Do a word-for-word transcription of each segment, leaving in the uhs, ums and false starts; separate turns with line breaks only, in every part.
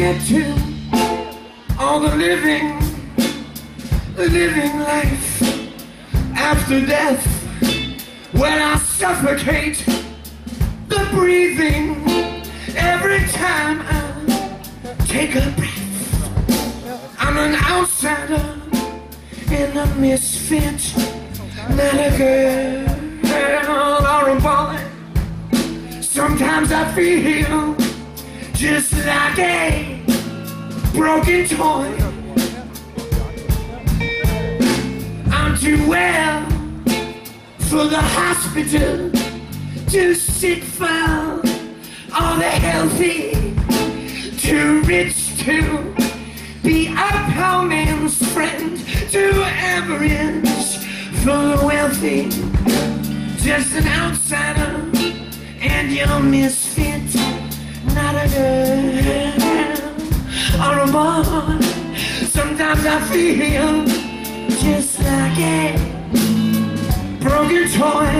get to all the living, the living life after death. When I suffocate the breathing every time I take a breath. I'm an outsider and a misfit, not a girl or a boy. Sometimes I feel just like a broken toy. I'm too well for the hospital, too sick for all the healthy, too rich to be a poor man's friend, too average for the wealthy. Just an outsider and you're misfit, not a girl or a boy. Sometimes I feel just like a broken toy.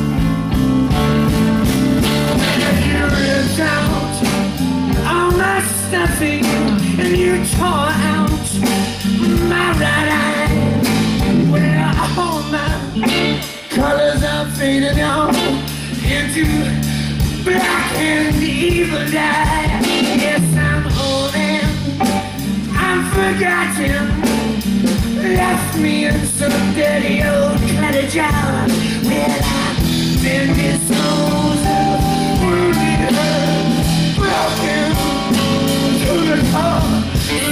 You ripped out all my stuffing and you tore out my right eye, where all my colors are faded out into black and evil dye. Yes, I'm old and I'm forgotten, left me in some dirty old cluttered jar. Well, I've been disposed of, wounded, hurt, broken to the core.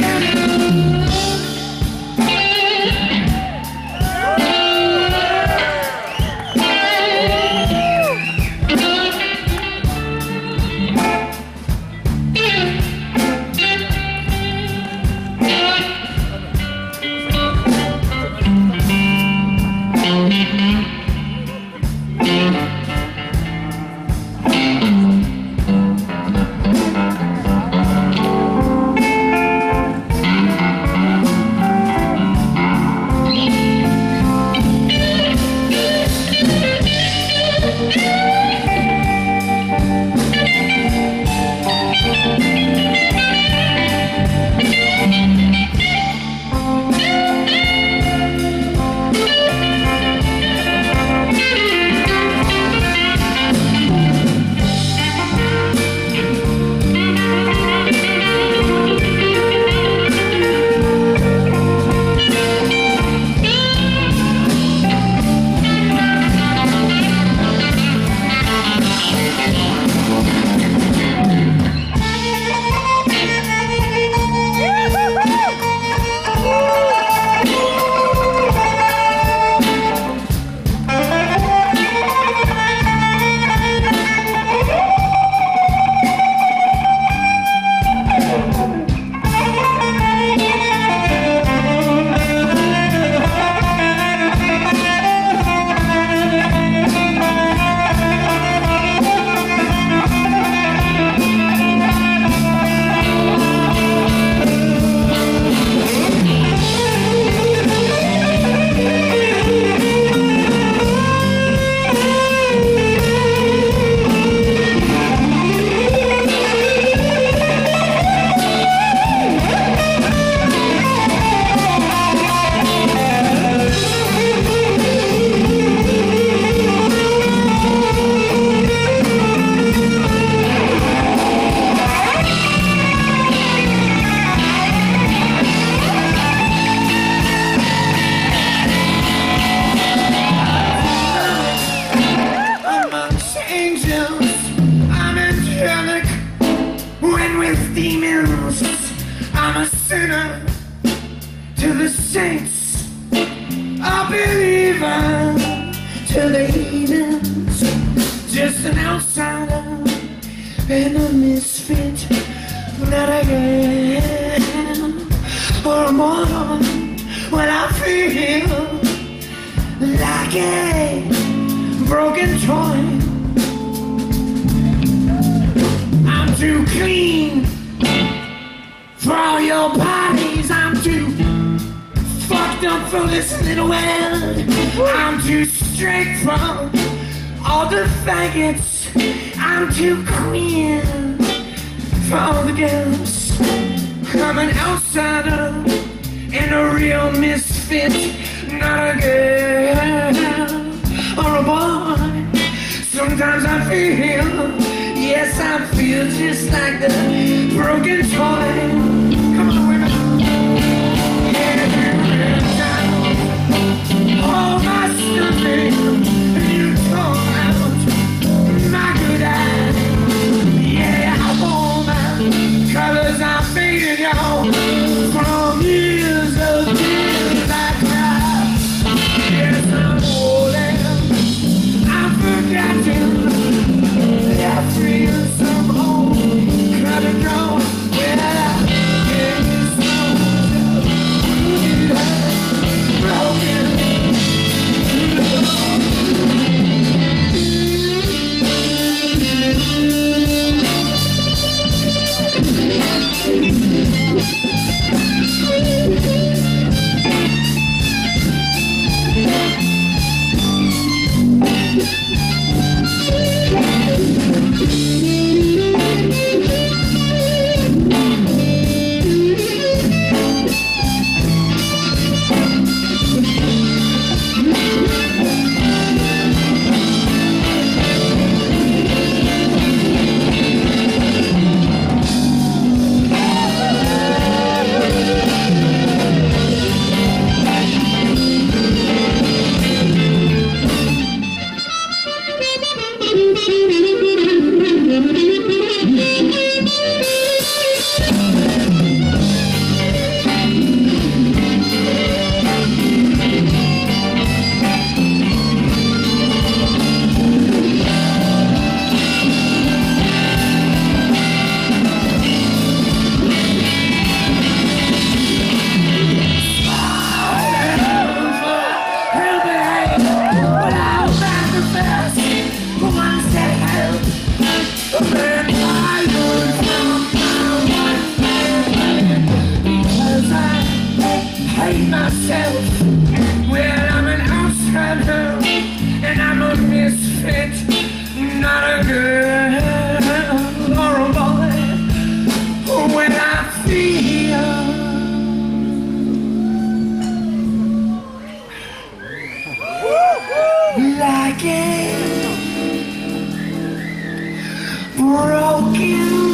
Demons, I'm a sinner to the saints, a believer to the heathens, just an outsider and a misfit, not a girl or a mortal. When I feel like a broken toy, I'm too clean for all your bodies, I'm too fucked up for this little world. I'm too straight from all the faggots. I'm too queer for all the girls. I'm an outsider and a real misfit, not a girl or a boy. Sometimes I feel, yes, I feel just like the broken toy. Come on, women. All my stuff and you tore out my good eyes. Yeah, all my colors are faded, y'all, from years of tears I cried. Yes, I'm old and I'm forgotten. I feel some home, cut and go. Well, I get this broken, broken. Well, I'm an outsider and I'm a misfit, not a girl or a boy. When I feel like it broken.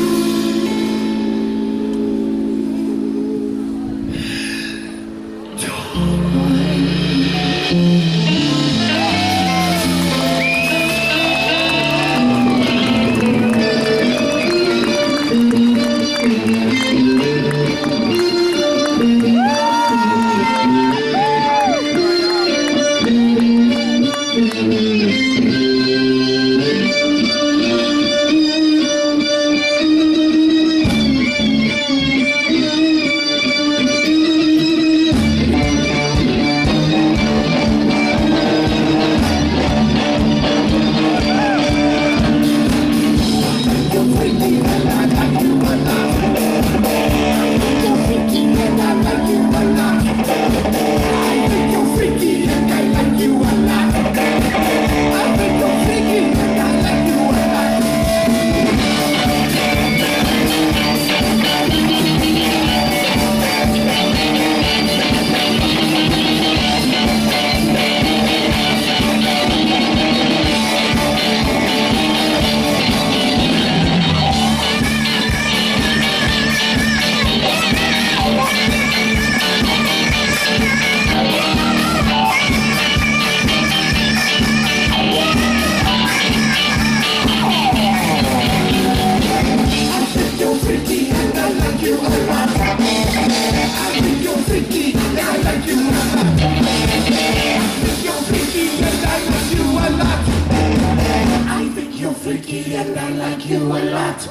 And I like you a lot.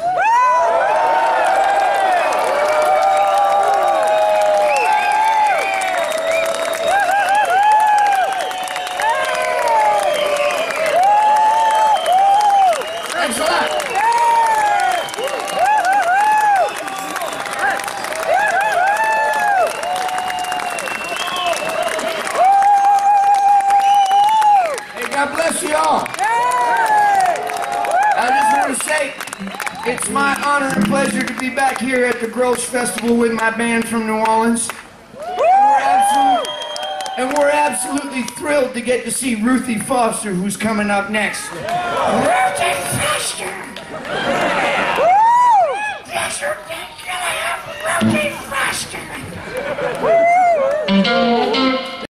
Thanks a lot. Hey, God bless you all. I just want to say, it's my
honor and pleasure to be back here at the Grouch Festival with my band from New Orleans. And we're, absolute, and we're absolutely thrilled to get to see Ruthie Foster, who's coming up next. Ruthie Foster! Yes, you're gonna have Ruthie Foster!